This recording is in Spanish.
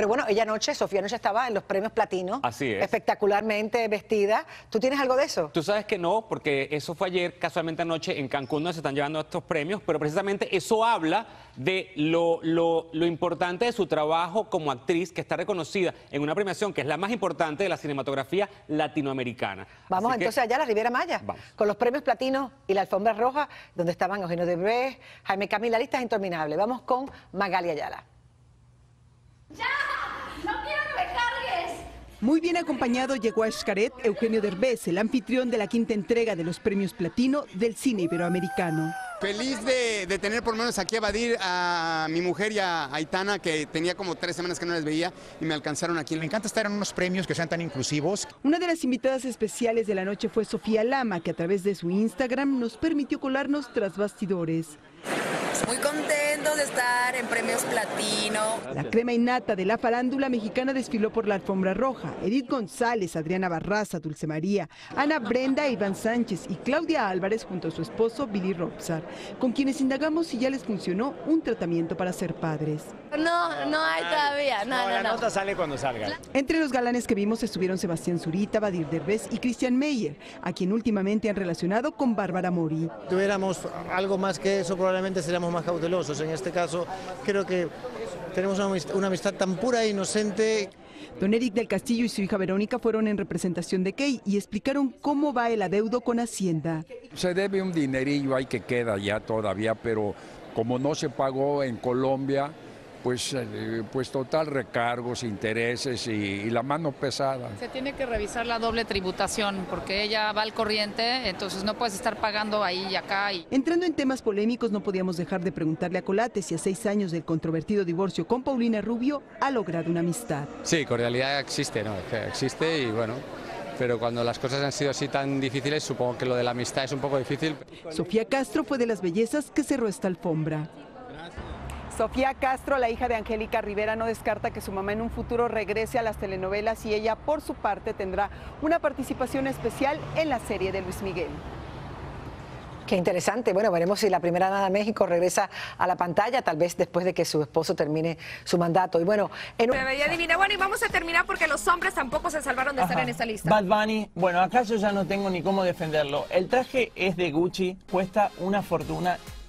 Pero bueno, ella anoche, Sofía anoche estaba en los premios Platino. Así es. Espectacularmente vestida. ¿Tú tienes algo de eso? Tú sabes que no, porque eso fue ayer, casualmente anoche, en Cancún, donde se están llevando estos premios, pero precisamente eso habla de lo importante de su trabajo como actriz, que está reconocida en una premiación que es la más importante de la cinematografía latinoamericana. Vamos entonces allá a la Riviera Maya, vamos. con los premios Platino y la alfombra roja, donde estaban Eugenio Derbez, Jaime Camil, la lista es interminable. Vamos con Magali Ayala. ¡Ya! ¡No quiero que me cargues! Muy bien acompañado llegó a Xcaret Eugenio Derbez, el anfitrión de la quinta entrega de los premios Platino del cine iberoamericano. Feliz de tener por lo menos aquí a Badir, a mi mujer y a Aitana, que tenía como 3 semanas que no les veía y me alcanzaron aquí. Me encanta estar en unos premios que sean tan inclusivos. Una de las invitadas especiales de la noche fue Sofía Lama, que a través de su Instagram nos permitió colarnos tras bastidores. Muy contentos de estar en Premios Platino. La crema innata de la farándula mexicana desfiló por la alfombra roja. Edith González, Adriana Barraza, Dulce María, Ana Brenda, Iván Sánchez y Claudia Álvarez junto a su esposo Billy Robsar, con quienes indagamos si ya les funcionó un tratamiento para ser padres. No hay todavía. La nota sale cuando salga. Entre los galanes que vimos estuvieron Sebastián Zurita, Badir Derbez y Christian Meyer, a quien últimamente han relacionado con Bárbara Mori. Si tuviéramos algo más que eso, probablemente seríamos más cautelosos. En este caso, creo que tenemos una amistad tan pura e inocente. Don Eric del Castillo y su hija Verónica fueron en representación de Key y explicaron cómo va el adeudo con Hacienda. Se debe un dinerillo ahí que queda ya todavía, pero como no se pagó en Colombia, pues total recargos, intereses y la mano pesada. Se tiene que revisar la doble tributación porque ella va al corriente, entonces no puedes estar pagando ahí y acá. Entrando en temas polémicos, no podíamos dejar de preguntarle a Colate si a 6 años del controvertido divorcio con Paulina Rubio ha logrado una amistad. Sí, cordialidad existe, ¿no? Existe y bueno, pero cuando las cosas han sido así tan difíciles, supongo que lo de la amistad es un poco difícil. Sofía Castro fue de las bellezas que cerró esta alfombra. Sofía Castro, la hija de Angélica Rivera, no descarta que su mamá en un futuro regrese a las telenovelas y ella, por su parte, tendrá una participación especial en la serie de Luis Miguel. Qué interesante. Bueno, veremos si la primera dama de México regresa a la pantalla, tal vez después de que su esposo termine su mandato. Y bueno, Me veía divina. Bueno, y vamos a terminar porque los hombres tampoco se salvaron de estar en esta lista. Bad Bunny, bueno, acá yo ya no tengo ni cómo defenderlo. El traje es de Gucci, cuesta una fortuna